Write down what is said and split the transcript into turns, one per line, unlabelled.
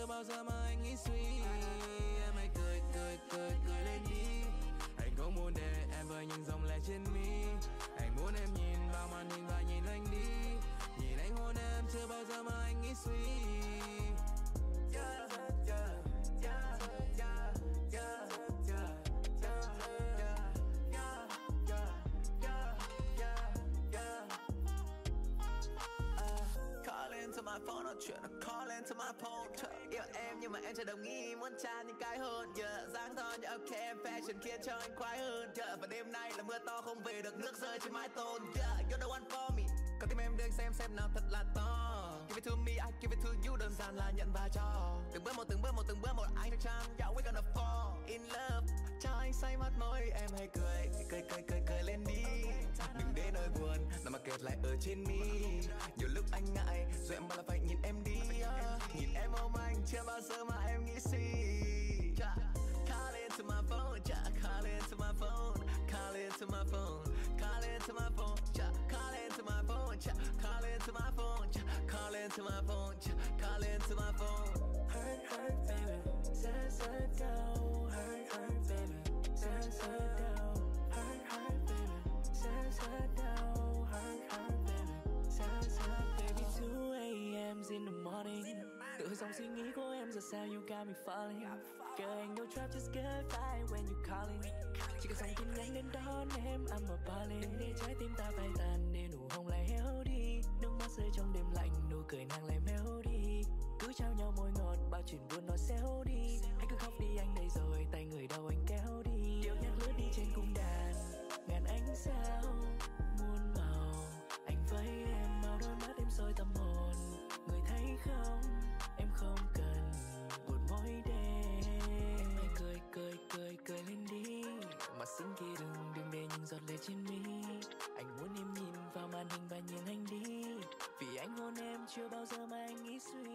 chưa bao giờ mà anh nghĩ suy. Em hãy cười cười cười cười lên đi. Anh không muốn để em với những dòng lệ trên mi. Anh muốn em nhìn vào màn hình và nhìn anh đi. Nhìn anh hôn em chưa bao giờ mà anh nghĩ suy.
My phone nói chuyện call into my phone. Yêu em nhưng mà em chưa đồng ý, muốn tra những cái hơn. Dáng thôi nhưng ok em fashion khiến cho anh khoái hơn. Và đêm nay là mưa to không về được, nước rơi trên mái tôn. You're the one for me. Còn tim em đương xem nào thật là to. Give it to me, I give it to you, đơn giản là nhận và cho. Từng bước một, từng bước một, từng bước một, anh chắc chắn yeah, we're gonna fall in love. Cho anh say mắt môi, em hãy cười cười cười cười cười lên đi. Đừng để nỗi buồn nằm mà kẹt lại ở trên mi. Nhiều lúc anh ngại rồi em bảo là phải nhìn em đi. Nhìn em ôm anh chưa bao giờ mà em nghĩ suy. Call into my phone, call into my phone, call into my phone, call into my phone, call into my phone, call into my phone, call into my phone, call into my phone.
Hurt, hurt, baby, set, set down. Hurt, hurt, baby, set, set down. Hurt, hurt, baby, set, set down. Hurt, hurt, baby, set, set baby. 2 a.m. in the morning. Tự dòng suy nghĩ của em giờ sao you got me falling. Girl ain't no trap, just get fine when you calling. Chỉ cần dòng tin nhắn đến đón em, I'm a ballin'. Đừng để trái tim ta phai tàn, để nụ hôn lại héo đi. Nước mắt rơi trong đêm lạnh, nụ cười nàng lại méo đi. Cứ trao nhau môi ngọt, bao chuyện buồn nó xéo đi. Hãy cứ khóc đi anh đây rồi, tay người đau anh kéo đi. Điệu nhạc lướt đi trên cung đàn, ngàn ánh sao muôn màu. Anh với em màu đôi mắt em soi tâm hồn. Người thấy không, em không cần một mối đêm. Em hãy cười cười cười cười lên đi. Mà xinh kia đừng để những giọt lệ trên mi. Anh muốn em nhìn vào màn hình và nhìn anh đi. Vì anh hôn em chưa bao giờ mà anh nghĩ suy.